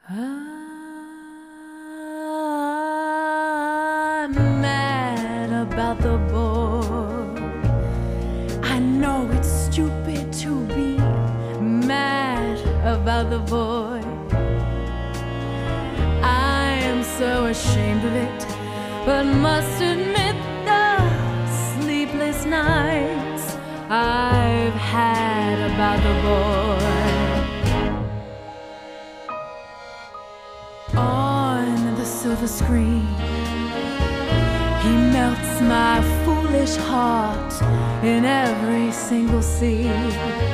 I'm mad about the boy. I know it's stupid to be mad about the boy. I am so ashamed of it, but must admit the sleepless nights I've had about the boy. On the silver screen, he melts my foolish heart in every single scene.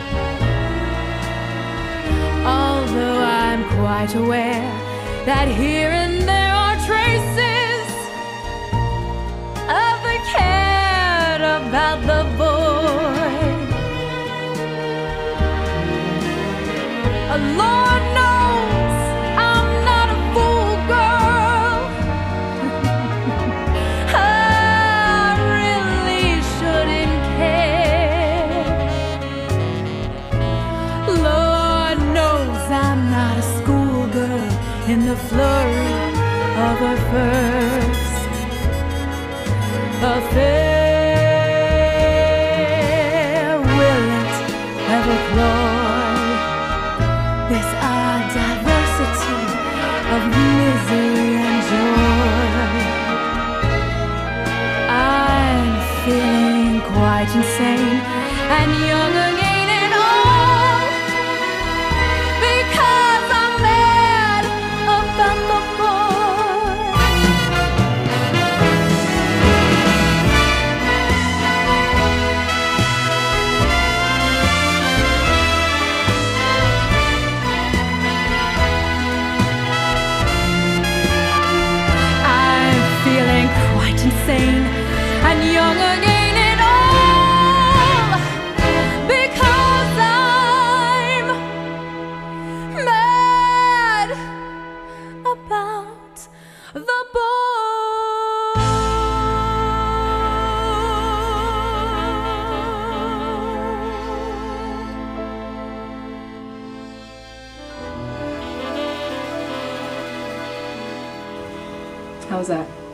Although I'm quite aware that here and there are traces of the care about the boy. Lord knows I'm not a fool, girl. I really shouldn't care. Lord knows I'm not a schoolgirl in the flurry of her first affair. Will it ever close? This odd diversity of misery and joy. I'm feeling quite insane and young again and all, because I'm mad about the insane and young again and all, because I'm mad about the boy. How's that?